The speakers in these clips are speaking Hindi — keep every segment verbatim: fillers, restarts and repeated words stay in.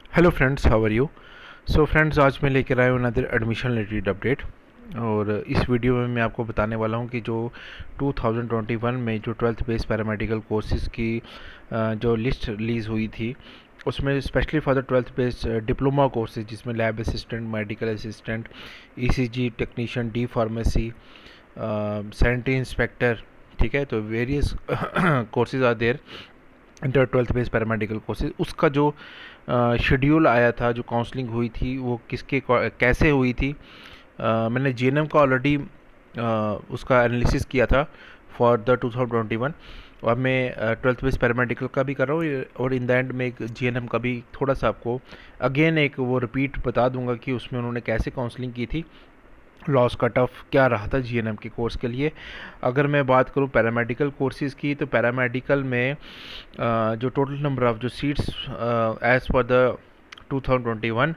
Hello friends, how are you. So friends, आज मैं लेकर आया हूँ अनदर एडमिशन रिलेटेड अपडेट। और इस वीडियो में मैं आपको बताने वाला हूँ कि जो टू थाउजेंड ट्वेंटी वन में जो ट्वेल्थ बेस पैरामेडिकल कोर्सेज़ की अ, जो लिस्ट रिलीज़ हुई थी, उसमें specially for the twelfth base diploma courses जिसमें lab assistant, medical assistant, ECG technician, D pharmacy, sanitary inspector, ठीक है, तो various courses are there inter twelfth base paramedical courses. उसका जो शेड्यूल आया था, जो काउंसलिंग हुई थी, वो किसके कैसे हुई थी, uh, मैंने जीएनएम का ऑलरेडी uh, उसका एनालिसिस किया था for the two thousand twenty one. और मैं ट्वेल्थ बेस पैरामेडिकल का भी कर रहा हूँ, और इन द एंड में एक जीएनएम का भी थोड़ा सा आपको अगेन एक वो रिपीट बता दूंगा कि उसमें उन्होंने कैसे काउंसलिंग की थी, लॉस कट ऑफ क्या रहा था जीएनएम के कोर्स के लिए। अगर मैं बात करूं पैरामेडिकल कोर्सेज़ की, तो पैरामेडिकल में uh, जो टोटल नंबर ऑफ़ जो seats as per the two thousand twenty one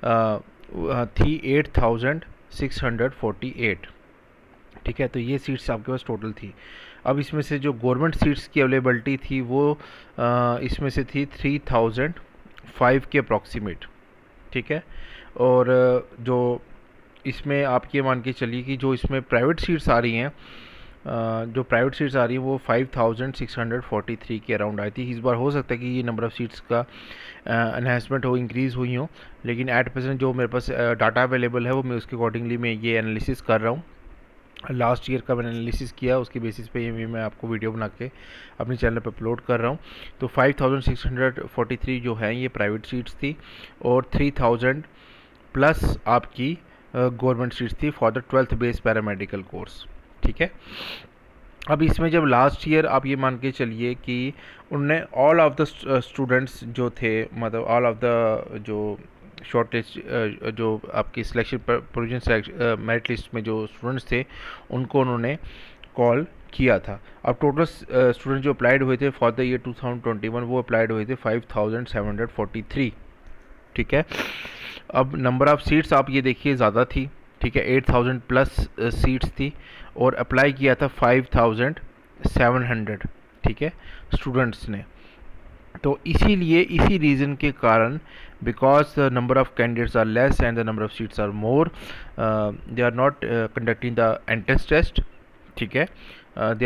थी eight thousand six hundred forty eight. ठीक है, तो ये सीट्स आपके पास टोटल थी। अब इसमें से जो गवर्नमेंट सीट्स की अवेलेबिलिटी थी वो uh, इसमें से थी थ्री थाउजेंड फाइव के अप्रॉक्सीमेट। ठीक है, और uh, जो इसमें आप ये मान के चलिए कि जो इसमें प्राइवेट सीट्स आ रही हैं, जो प्राइवेट सीट्स आ रही हैं वो five thousand six hundred forty three के अराउंड आई थी। इस बार हो सकता है कि ये नंबर ऑफ़ सीट्स का एनहेंसमेंट हो, इंक्रीज़ हुई हो, लेकिन एट प्रेजेंट जो मेरे पास डाटा अवेलेबल है वो मैं उसके अकॉर्डिंगली मैं ये एनालिसिस कर रहा हूँ। लास्ट ईयर का मैंने एनालिसिस किया, उसके बेसिस पे ये मैं आपको वीडियो बना के अपने चैनल पर अपलोड कर रहा हूँ। तो five thousand six hundred forty three जो है ये प्राइवेट सीट्स थी, और थ्री थाउजेंड प्लस आपकी गवर्नमेंट सीट्स थी for the twelfth base paramedical course. ठीक है, अब इसमें जब लास्ट ईयर आप ये मान के चलिए कि उनने ऑल ऑफ द स्टूडेंट्स जो थे, मतलब ऑल ऑफ द जो शॉर्ट लिस्ट जो आपकी सिलेक्शन प्रोविजन मेरिट लिस्ट में जो स्टूडेंट्स थे उनको उन्होंने कॉल किया था। अब टोटल स्टूडेंट जो अप्लाइड हुए थे for the year two thousand twenty one वो अप्लाइड हुए थे five thousand seven hundred forty three. ठीक है, अब नंबर ऑफ़ सीट्स आप ये देखिए ज़्यादा थी। ठीक है, एट थाउजेंड प्लस सीट्स थी, और अप्लाई किया था फाइव थाउजेंड सेवन हंड्रेड। ठीक है, स्टूडेंट्स ने। तो इसीलिए इसी रीज़न के कारण, because the number of candidates are less and the number of seats are more, they are not conducting the entrance test. ठीक है, they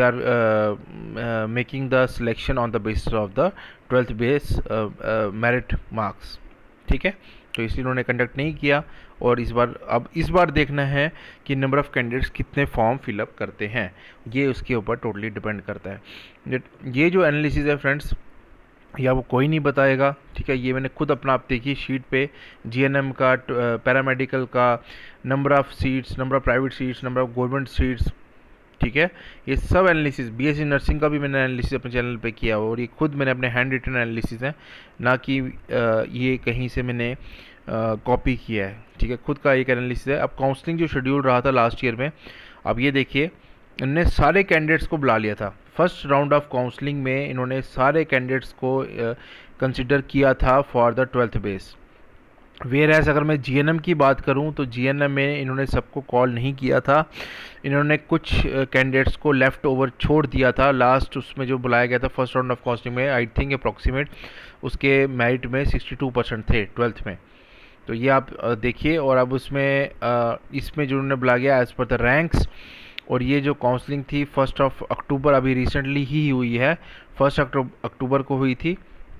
are making the selection on the basis of the twelfth base merit marks. ठीक है, तो इसलिए उन्होंने कंडक्ट नहीं किया। और इस बार अब इस बार देखना है कि नंबर ऑफ़ कैंडिडेट्स कितने फॉर्म फिलअप करते हैं, ये उसके ऊपर टोटली डिपेंड करता है। ये जो एनालिसिस है फ्रेंड्स, या वो कोई नहीं बताएगा। ठीक है, ये मैंने खुद अपना, आप देखिए शीट पे जीएनएम का, पैरामेडिकल का, number of seats, number of private seats, number of government seats, ठीक है, ये सब एनालिसिस, बीएससी नर्सिंग का भी मैंने एनालिसिस अपने चैनल पे किया हुआ, और ये खुद मैंने अपने हैंड रिटन एनालिसिस है, ना कि ये कहीं से मैंने कॉपी किया है। ठीक है, खुद का एक एनालिसिस है। अब काउंसलिंग जो शेड्यूल रहा था लास्ट ईयर में, अब ये देखिए इन्होंने सारे कैंडिडेट्स को बुला लिया था। फर्स्ट राउंड ऑफ काउंसलिंग में इन्होंने सारे कैंडिडेट्स को कंसिडर किया था for the twelfth base. Whereas अगर मैं जीएनएम की बात करूं तो जीएनएम में इन्होंने सबको कॉल नहीं किया था, इन्होंने कुछ कैंडिडेट्स को लेफ़्ट ओवर छोड़ दिया था। लास्ट उसमें जो बुलाया गया था फर्स्ट राउंड ऑफ काउंसलिंग में, आई थिंक अप्रॉक्सीमेट उसके मेरिट में सिक्सटी टू परसेंट थे ट्वेल्थ में। तो ये आप देखिए, और अब उसमें इसमें जो उन्होंने बुलाया गया एज़ पर द रैंक्स, और ये जो काउंसलिंग थी फर्स्ट ऑफ अक्टूबर, अभी रिसेंटली ही हुई है, फर्स्ट अक्टूबर को हुई थी,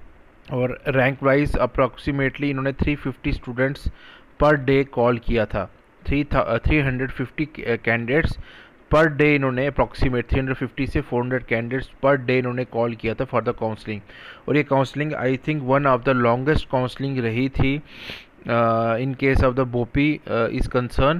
और रैंक वाइज अप्रॉक्सीमेटली इन्होंने three fifty students per day call किया था। Three three hundred fifty candidates per day इन्होंने अप्रॉक्सीमेट थ्री हंड्रेड फिफ्टी से four hundred candidates per day इन्होंने कॉल किया था फॉर द काउंसलिंग। और ये counselling I think one of the longest counselling रही थी in case of the BOPEE is concern.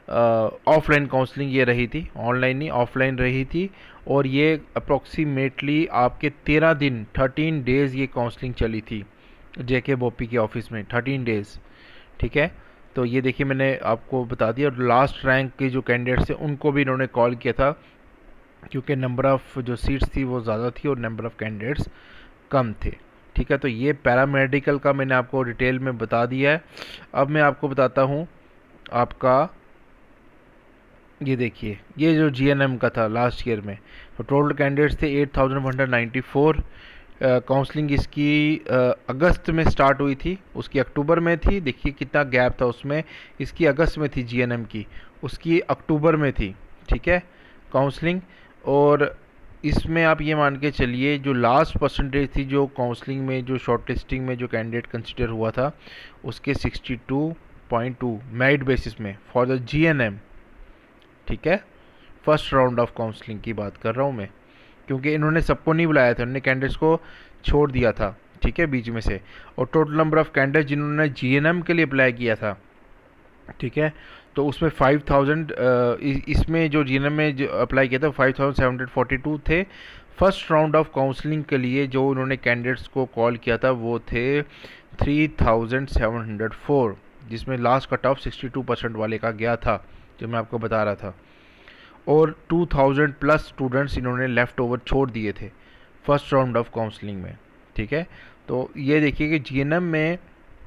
Offline counselling ये रही थी, ऑनलाइन नहीं, ऑफलाइन रही थी, और ये अप्रॉक्सीमेटली आपके तेरह दिन, थर्टीन डेज़ ये काउंसलिंग चली थी जेके बोपी के ऑफिस में, थर्टीन डेज़। ठीक है, तो ये देखिए मैंने आपको बता दिया। और लास्ट रैंक के जो कैंडिडेट्स थे उनको भी इन्होंने कॉल किया था, क्योंकि नंबर ऑफ़ जो सीट्स थी वो ज़्यादा थी और नंबर ऑफ़ कैंडिडेट्स कम थे। ठीक है, तो ये पैरामेडिकल का मैंने आपको डिटेल में बता दिया है। अब मैं आपको बताता हूँ आपका, ये देखिए ये जो जीएनएम का था लास्ट ईयर में, तो टोटल कैंडिडेट्स थे eight thousand one hundred ninety four. Counselling इसकी अ, अगस्त में स्टार्ट हुई थी, उसकी अक्टूबर में थी। देखिए कितना गैप था उसमें। इसकी अगस्त में थी जीएनएम की, उसकी अक्टूबर में थी। ठीक है, काउंसलिंग। और इसमें आप ये मान के चलिए जो लास्ट परसेंटेज थी जो काउंसलिंग में, जो शॉर्ट लिस्टिंग में जो कैंडिडेट कंसिडर हुआ था, उसके sixty two point two merit basis में फॉर द जीएनएम। ठीक है, फर्स्ट राउंड ऑफ काउंसलिंग की बात कर रहा हूँ मैं, क्योंकि इन्होंने सबको नहीं बुलाया था, इन्होंने कैंडिडेट्स को छोड़ दिया था। ठीक है, बीच में से। और टोटल नंबर ऑफ कैंडिडेट्स जिन्होंने जीएनएम के लिए अप्लाई किया था, ठीक है, तो उसमें फाइव थाउजेंड, इसमें जो जीएनएम में जो अप्लाई किया था five thousand seven hundred forty two थे। फर्स्ट राउंड ऑफ काउंसलिंग के लिए जो उन्होंने कैंडिडेट्स को कॉल किया था वो थे three thousand seven hundred four, जिसमें last cut off sixty two percent वाले का गया था, जो मैं आपको बता रहा था। और टू थाउजेंड प्लस स्टूडेंट्स इन्होंने लेफ़्ट ओवर छोड़ दिए थे फर्स्ट राउंड ऑफ काउंसलिंग में। ठीक है, तो ये देखिए कि जीएनएम में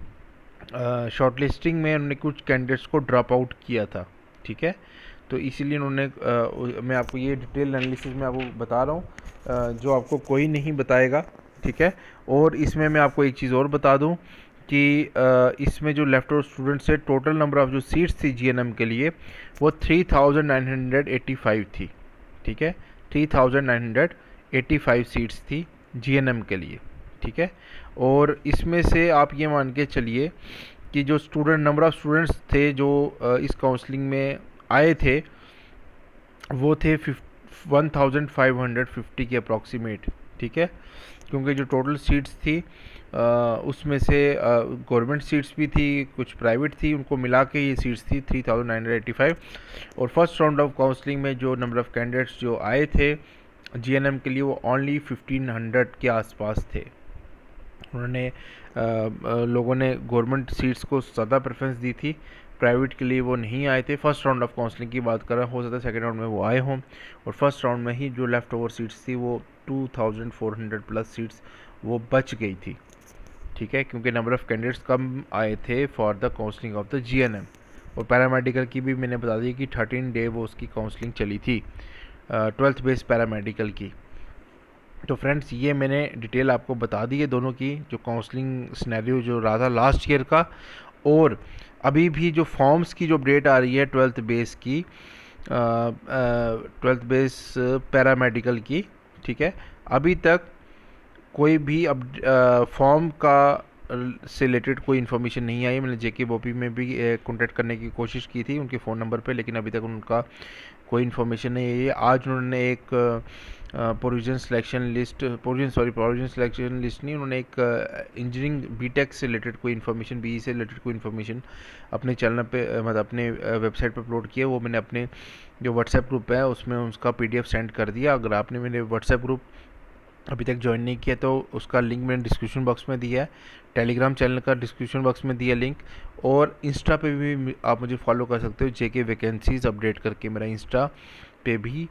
शॉर्ट लिस्टिंग में उन्होंने कुछ कैंडिडेट्स को ड्रॉप आउट किया था। ठीक है, तो इसीलिए उन्होंने uh, मैं आपको ये डिटेल एनालिसिस में आपको बता रहा हूँ, uh, जो आपको कोई नहीं बताएगा। ठीक है, और इसमें मैं आपको एक चीज़ और बता दूँ कि uh, इसमें जो लेफ्ट ओवर स्टूडेंट्स से टोटल नंबर ऑफ जो सीट्स थी जीएनएम के लिए वो three thousand nine hundred eighty five थी। ठीक है, three thousand nine hundred eighty five seats थी जीएनएम के लिए। ठीक है, और इसमें से आप ये मान के चलिए कि जो स्टूडेंट नंबर ऑफ़ स्टूडेंट्स थे जो इस काउंसलिंग में आए थे वो थे one thousand five hundred fifty के अप्रॉक्सीमेट। ठीक है, क्योंकि जो टोटल सीट्स थी आ, उसमें से गवर्नमेंट सीट्स भी थी, कुछ प्राइवेट थी, उनको मिला के ये सीट्स थी three thousand nine hundred eighty five. और फर्स्ट राउंड ऑफ काउंसलिंग में जो नंबर ऑफ़ कैंडिडेट्स जो आए थे जीएनएम के लिए वो ओनली फिफ्टीन हंड्रेड के आसपास थे। उन्होंने लोगों ने गवर्नमेंट सीट्स को ज़्यादा प्रेफरेंस दी थी, प्राइवेट के लिए वो नहीं आए थे। फर्स्ट राउंड ऑफ काउंसलिंग की बात कर रहा, हो सकता है सेकेंड राउंड में वो आए हों, और फर्स्ट राउंड में ही जो लेफ़्ट ओवर सीट्स थी वो two thousand four hundred plus seats वो बच गई थी। ठीक है, क्योंकि नंबर ऑफ़ कैंडिडेट्स कम आए थे for the counselling of the GNM. और पैरामेडिकल की भी मैंने बता दी कि थर्टीन डे वो उसकी काउंसलिंग चली थी, ट्वेल्थ बेस पैरामेडिकल की। तो फ्रेंड्स ये मैंने डिटेल आपको बता दी है दोनों की, जो काउंसलिंग सिनेरियो जो रहा था लास्ट ईयर का, और अभी भी जो फॉर्म्स की जो अपडेट आ रही है ट्वेल्थ बेस की, ट्वेल्थ बेस पैरामेडिकल की। ठीक है, अभी तक कोई भी अब फॉर्म का से रिलेटेड कोई इन्फॉर्मेशन नहीं आई। मैंने जेके बॉपी में भी कांटेक्ट करने की कोशिश की थी उनके फ़ोन नंबर पे, लेकिन अभी तक उनका कोई इन्फॉर्मेशन नहीं आई है। आज उन्होंने एक provision selection list provision sorry provision selection list नहीं, उन्होंने एक इंजीनियरिंग बीटेक से रिलेटेड कोई इन्फॉर्मेशन, बीई से रिलेटेड कोई इन्फॉर्मेशन अपने चैनल पे, मतलब अपने वेबसाइट पे अपलोड किया। वो मैंने अपने जो व्हाट्सएप ग्रुप है उसमें उसका पीडीएफ सेंड कर दिया। अगर आपने मेरे व्हाट्सएप ग्रुप अभी तक ज्वाइन नहीं किया तो उसका लिंक मैंने डिस्क्रिप्शन बॉक्स में दिया है, टेलीग्राम चैनल का डिस्क्रिप्शन बॉक्स में दिया लिंक, और इंस्टा पे भी आप मुझे फॉलो कर सकते हो, जेके वैकेंसीज़ अपडेट करके मेरा इंस्टा पे भी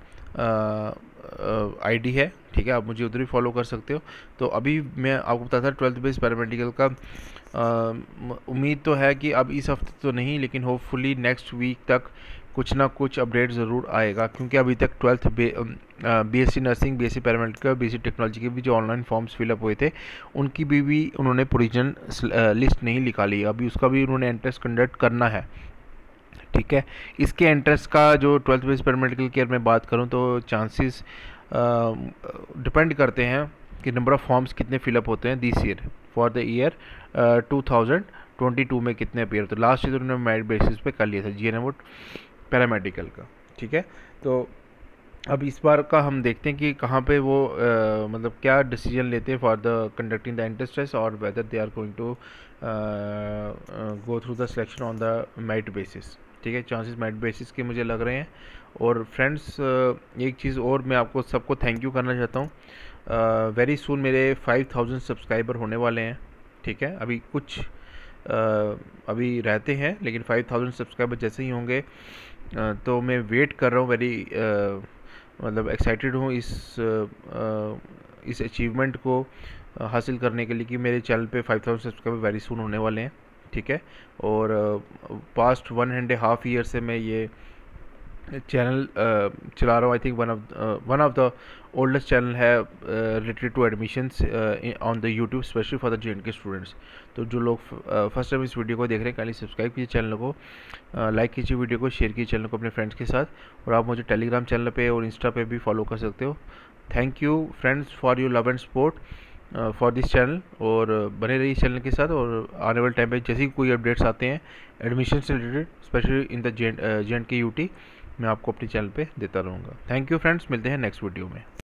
आईडी है। ठीक है, आप मुझे उधर भी फॉलो कर सकते हो। तो अभी मैं आपको बताता था ट्वेल्थ बेस पैरामेडिकल का, उम्मीद तो है कि अब इस हफ्ते तो नहीं, लेकिन होपफुली नेक्स्ट वीक तक कुछ ना कुछ अपडेट ज़रूर आएगा, क्योंकि अभी तक twelfth BSc nursing, BSc paramedical, BSc technology के भी जो ऑनलाइन फॉर्म्स फिलअप हुए थे उनकी भी, भी उन्होंने प्रोविजन लिस्ट नहीं निकाली, अभी उसका भी उन्होंने एंट्रेंस कंडक्ट करना है। ठीक है, इसके एंट्रेंस का जो ट्वेल्थ बेस पैरामेडिकल केयर में बात करूं तो चांसेस डिपेंड करते हैं कि नंबर ऑफ़ फॉर्म्स कितने फिलअप होते हैं this year for the year two thousand twenty two में कितने अपेयर होते हैं। लास्ट ईयर उन्होंने मेरिट बेसिस पे कर लिया था जीएनएम और पैरामेडिकल का। ठीक है, तो अब इस बार का हम देखते हैं कि कहाँ पे वो uh, मतलब क्या डिसीजन लेते हैं for the conducting the entrance test, और whether they are going to go through the selection on the merit basis. ठीक है, चांसेस मेरिट बेसिस के मुझे लग रहे हैं। और फ्रेंड्स uh, एक चीज़ और मैं आपको सबको थैंक यू करना चाहता हूँ, वेरी सून मेरे फाइव थाउजेंड सब्सक्राइबर होने वाले हैं। ठीक है, अभी कुछ uh, अभी रहते हैं, लेकिन फाइव थाउजेंड सब्सक्राइबर जैसे ही होंगे uh, तो मैं वेट कर रहा हूँ, वेरी uh, मतलब एक्साइटेड हूँ इस uh, इस अचीवमेंट को uh, हासिल करने के लिए कि मेरे चैनल पे five thousand subscriber very soon होने वाले हैं। ठीक है, और past one and half year से मैं ये चैनल चला रहा हूँ। I think one of one of the oldest channel है related to admissions on the YouTube, specially for the J and K students. तो जो लोग फर्स्ट टाइम इस वीडियो को देख रहे हैं, काइंडली सब्सक्राइब कीजिए चैनल को, लाइक uh, कीजिए वीडियो को, शेयर कीजिए चैनल को अपने फ्रेंड्स के साथ, और आप मुझे टेलीग्राम चैनल पे और इंस्टा पे भी फॉलो कर सकते हो। Thank you friends for your love and support for this channel, और बने रहिए चैनल के साथ। और आने वाले टाइम पे जैसे ही कोई अपडेट्स आते हैं एडमिशन से related, specially in the J and K UT, मैं आपको अपने चैनल पे देता रहूँगा। थैंक यू फ्रेंड्स, मिलते हैं नेक्स्ट वीडियो में।